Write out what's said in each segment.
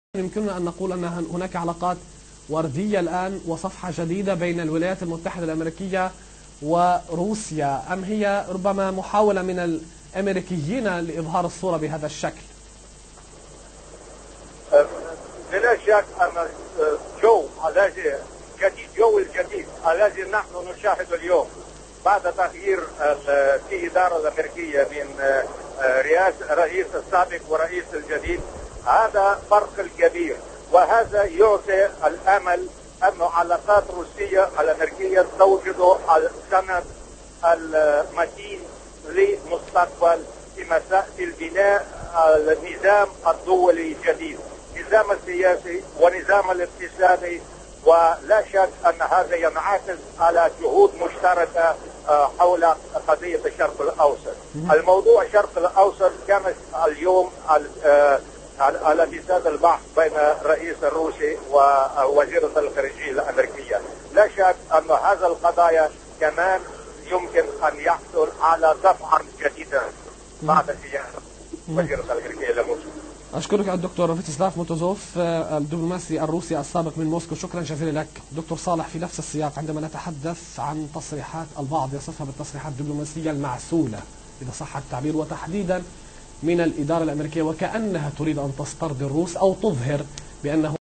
يمكننا أن نقول أن هناك علاقات وردية الآن وصفحة جديدة بين الولايات المتحدة الأمريكية وروسيا، أم هي ربما محاولة من الأمريكيين لإظهار الصورة بهذا الشكل؟ بلا شك أن الجو الجديد الذي نحن نشاهده اليوم بعد تغيير في الإدارة الأمريكية من رئيس السابق ورئيس الجديد، هذا فرق الكبير، وهذا يعطي الأمل أن علاقات روسية الأمريكية توجد السند المتين لمستقبل في البناء النظام الدولي الجديد، النظام السياسي والنظام الاقتصادي. ولا شك أن هذا ينعكس على جهود مشتركة حول قضية الشرق الأوسط. الموضوع الشرق الأوسط كان اليوم على ميزان البحث بين الرئيس الروسي ووزيرة الخارجية الأمريكية. لا شك أن هذا القضايا كمان يمكن أن يحصل على دفعة جديدة بعد زيارة وزيرة الخارجية لموسكو. أشكرك الدكتور فيتسلاف موتوزوف الدبلوماسي الروسي السابق من موسكو، شكرا جزيلا لك. دكتور صالح، في نفس السياق عندما نتحدث عن تصريحات البعض يصفها بالتصريحات الدبلوماسية المعسولة إذا صح التعبير، وتحديدا من الإدارة الأمريكية، وكأنها تريد أن تسترضي الروس أو تظهر بأنه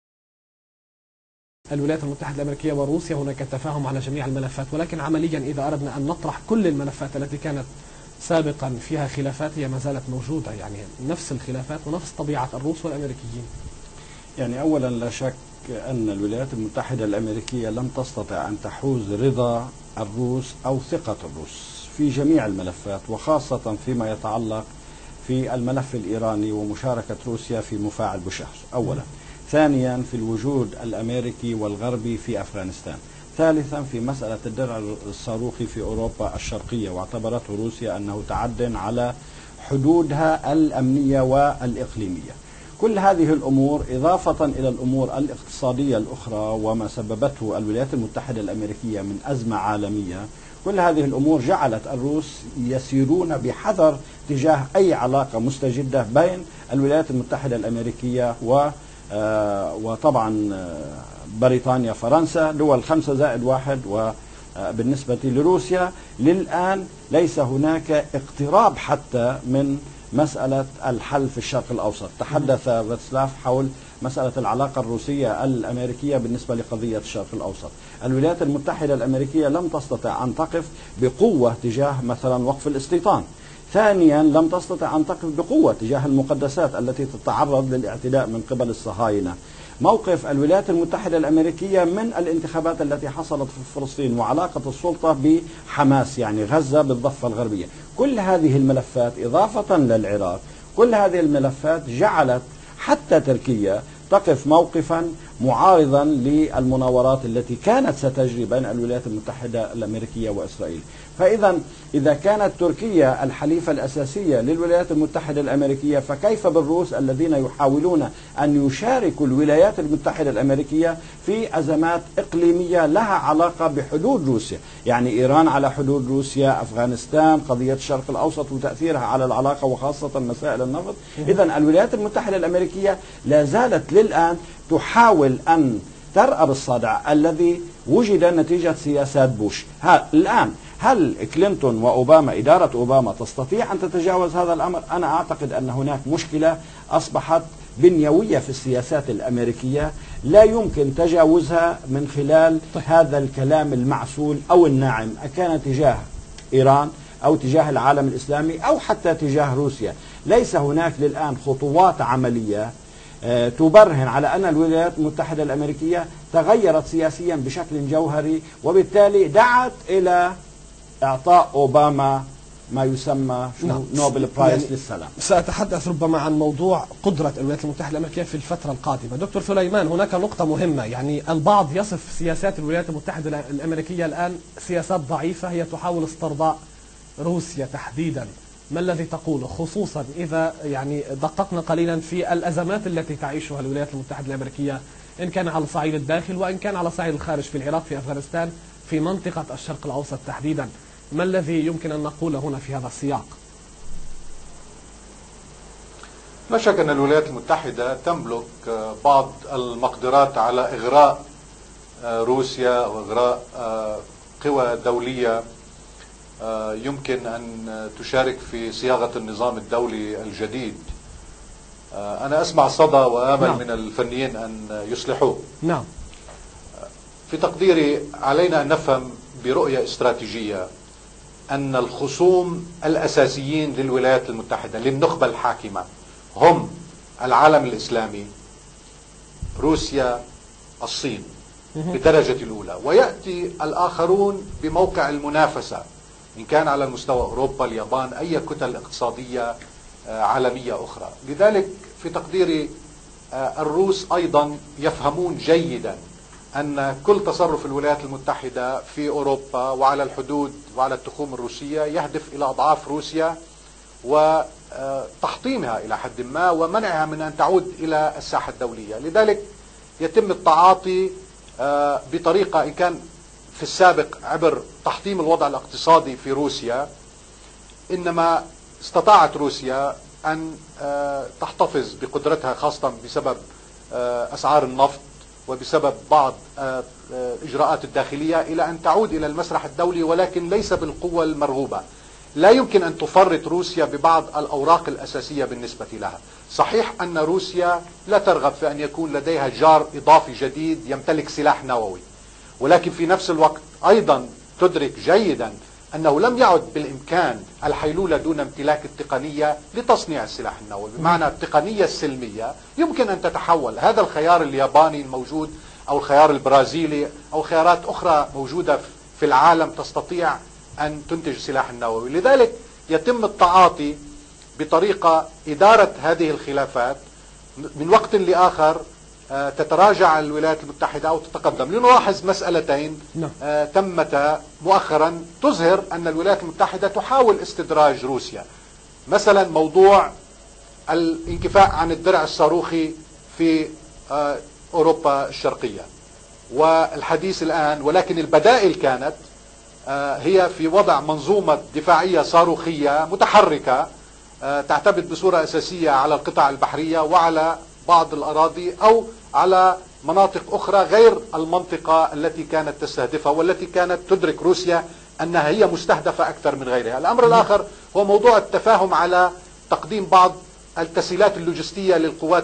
الولايات المتحدة الأمريكية وروسيا هناك تفاهم على جميع الملفات، ولكن عمليا إذا أردنا أن نطرح كل الملفات التي كانت سابقا فيها خلافات هي ما زالت موجودة، يعني نفس الخلافات ونفس طبيعة الروس والأمريكيين. يعني أولا لا شك أن الولايات المتحدة الأمريكية لم تستطع أن تحوز رضا الروس أو ثقة الروس في جميع الملفات، وخاصة فيما يتعلق في الملف الإيراني ومشاركة روسيا في مفاعل بوشهر أولا. ثانيا في الوجود الأمريكي والغربي في أفغانستان. ثالثا في مسألة الدرع الصاروخي في أوروبا الشرقية، واعتبرته روسيا أنه تعد على حدودها الأمنية والإقليمية. كل هذه الأمور إضافة إلى الأمور الاقتصادية الأخرى وما سببته الولايات المتحدة الأمريكية من أزمة عالمية، كل هذه الأمور جعلت الروس يسيرون بحذر تجاه أي علاقة مستجدة بين الولايات المتحدة الأمريكية وطبعا بريطانيا فرنسا، دول 5+1. وبالنسبة لروسيا للآن ليس هناك اقتراب حتى من مسألة الحل في الشرق الأوسط. تحدث فيتسلاف حول مسألة العلاقة الروسية الأمريكية بالنسبة لقضية الشرق الأوسط. الولايات المتحدة الأمريكية لم تستطع أن تقف بقوة تجاه مثلا وقف الاستيطان. ثانيا لم تستطع أن تقف بقوة تجاه المقدسات التي تتعرض للاعتداء من قبل الصهاينة. موقف الولايات المتحدة الأمريكية من الانتخابات التي حصلت في فلسطين وعلاقة السلطة بحماس، يعني غزة بالضفة الغربية، كل هذه الملفات إضافة للعراق، كل هذه الملفات جعلت حتى تركيا تقف موقفا معارضا للمناورات التي كانت ستجري بين الولايات المتحدة الأمريكية وإسرائيل. إذا كانت تركيا الحليفة الأساسية للولايات المتحدة الأمريكية، فكيف بالروس الذين يحاولون أن يشاركوا الولايات المتحدة الأمريكية في أزمات إقليمية لها علاقة بحدود روسيا، يعني إيران على حدود روسيا، أفغانستان، قضية الشرق الأوسط وتأثيرها على العلاقة وخاصة مسائل النفط. إذن الولايات المتحدة الأمريكية لا زالت للآن تحاول أن ترأب الصدع الذي وجد نتيجة سياسات بوش. الآن هل كلينتون وأوباما، إدارة أوباما، تستطيع أن تتجاوز هذا الأمر؟ أنا أعتقد أن هناك مشكلة أصبحت بنيوية في السياسات الأمريكية لا يمكن تجاوزها من خلال هذا الكلام المعسول أو الناعم، أكان تجاه إيران أو تجاه العالم الإسلامي أو حتى تجاه روسيا. ليس هناك للآن خطوات عملية تبرهن على أن الولايات المتحدة الأمريكية تغيرت سياسيا بشكل جوهري، وبالتالي دعت إلى إعطاء أوباما ما يسمى نوبل برايز للسلام. سأتحدث ربما عن موضوع قدرة الولايات المتحدة الأمريكية في الفترة القادمة. دكتور سليمان، هناك نقطة مهمة، يعني البعض يصف سياسات الولايات المتحدة الأمريكية الآن سياسات ضعيفة، هي تحاول استرضاء روسيا تحديدا. ما الذي تقوله، خصوصا إذا يعني دققنا قليلا في الأزمات التي تعيشها الولايات المتحدة الأمريكية، إن كان على صعيد الداخل وإن كان على صعيد الخارج، في العراق، في أفغانستان، في منطقة الشرق الأوسط تحديدا؟ ما الذي يمكن أن نقوله هنا في هذا السياق؟ لا شك أن الولايات المتحدة تملك بعض المقدرات على إغراء روسيا وإغراء قوى دولية يمكن أن تشارك في صياغة النظام الدولي الجديد. أنا أسمع صدى وآمل من الفنيين أن يصلحوه. نعم. في تقديري علينا أن نفهم برؤية استراتيجية أن الخصوم الأساسيين للولايات المتحدة للنخبة الحاكمة هم العالم الإسلامي، روسيا، الصين بالدرجة الأولى، ويأتي الآخرون بموقع المنافسة إن كان على المستوى أوروبا، اليابان، أي كتل اقتصادية عالمية أخرى. لذلك في تقديري الروس أيضا يفهمون جيدا أن كل تصرف الولايات المتحدة في أوروبا وعلى الحدود وعلى التخوم الروسية يهدف إلى أضعاف روسيا وتحطيمها إلى حد ما ومنعها من أن تعود إلى الساحة الدولية. لذلك يتم التعاطي بطريقة إن كان في السابق عبر تحطيم الوضع الاقتصادي في روسيا، إنما استطاعت روسيا أن تحتفظ بقدرتها خاصة بسبب أسعار النفط وبسبب بعض الإجراءات الداخلية إلى أن تعود إلى المسرح الدولي، ولكن ليس بالقوة المرغوبة. لا يمكن أن تفرط روسيا ببعض الأوراق الأساسية بالنسبة لها. صحيح أن روسيا لا ترغب في أن يكون لديها جار إضافي جديد يمتلك سلاح نووي، ولكن في نفس الوقت أيضا تدرك جيدا أنه لم يعد بالإمكان الحيلولة دون امتلاك التقنية لتصنيع السلاح النووي. بمعنى التقنية السلمية يمكن أن تتحول. هذا الخيار الياباني الموجود أو الخيار البرازيلي أو خيارات أخرى موجودة في العالم تستطيع أن تنتج سلاح النووي. لذلك يتم التعاطي بطريقة إدارة هذه الخلافات من وقت لآخر. تتراجع الولايات المتحدة أو تتقدم. لنلاحظ مسألتين تمتا مؤخرا تظهر أن الولايات المتحدة تحاول استدراج روسيا. مثلا موضوع الانكفاء عن الدرع الصاروخي في أوروبا الشرقية والحديث الآن، ولكن البدائل كانت هي في وضع منظومة دفاعية صاروخية متحركة تعتمد بصورة أساسية على القطع البحرية وعلى بعض الأراضي أو على مناطق أخرى غير المنطقة التي كانت تستهدفها والتي كانت تدرك روسيا أنها هي مستهدفة أكثر من غيرها. الأمر الآخر هو موضوع التفاهم على تقديم بعض التسهيلات اللوجستية للقوات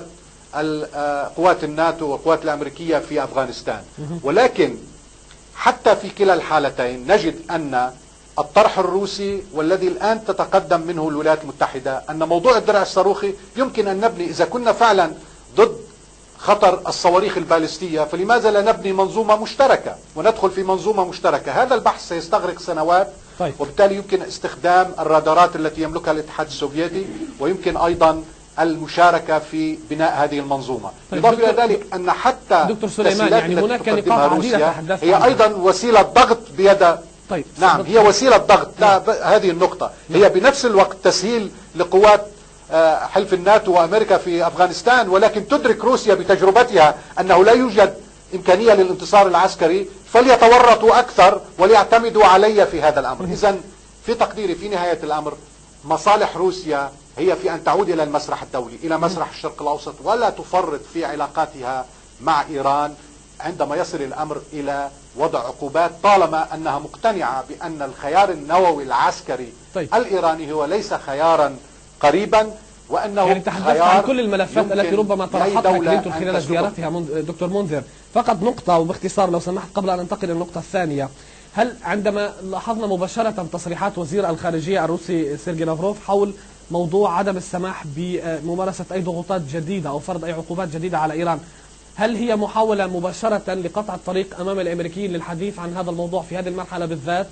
قوات الناتو والقوات الأمريكية في أفغانستان. ولكن حتى في كلا الحالتين نجد أن الطرح الروسي والذي الآن تتقدم منه الولايات المتحدة أن موضوع الدرع الصاروخي يمكن أن نبني، إذا كنا فعلا ضد خطر الصواريخ البالستية فلماذا لا نبني منظومة مشتركة وندخل في منظومة مشتركة. هذا البحث سيستغرق سنوات. طيب. وبالتالي يمكن استخدام الرادارات التي يملكها الاتحاد السوفيتي ويمكن أيضا المشاركة في بناء هذه المنظومة. طيب. إضافة إلى ذلك أن حتى دكتور سليمان يعني هناك نقاط عديدة تحدثت هي أيضا وسيلة ضغط بيد. طيب. نعم هي وسيلة ضغط. هذه النقطة هي بنفس الوقت تسهيل لقوات حلف الناتو وأمريكا في أفغانستان، ولكن تدرك روسيا بتجربتها أنه لا يوجد إمكانية للانتصار العسكري فليتورطوا أكثر وليعتمدوا علي في هذا الأمر. إذن في تقديري في نهاية الأمر مصالح روسيا هي في أن تعود إلى المسرح الدولي، إلى مسرح الشرق الأوسط، ولا تفرط في علاقاتها مع إيران عندما يصل الأمر إلى وضع عقوبات، طالما أنها مقتنعة بأن الخيار النووي العسكري الإيراني هو ليس خيارا قريبا، وأنه يعني تحدثت عن كل الملفات التي ربما طرحتها كلينتون خلال زيارتها دكتور منذر. فقط نقطة وباختصار لو سمحت قبل أن ننتقل للنقطة الثانية. هل عندما لاحظنا مباشرة تصريحات وزير الخارجية الروسي سيرجي لافروف حول موضوع عدم السماح بممارسة أي ضغوطات جديدة أو فرض أي عقوبات جديدة على إيران، هل هي محاولة مباشرة لقطع الطريق أمام الأمريكيين للحديث عن هذا الموضوع في هذه المرحلة بالذات؟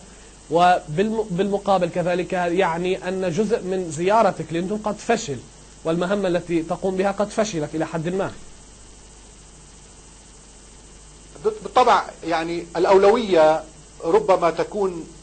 وبالمقابل كذلك يعني أن جزء من زيارة كلينتون قد فشل والمهمة التي تقوم بها قد فشلت إلى حد ما. بالطبع يعني الأولوية ربما تكون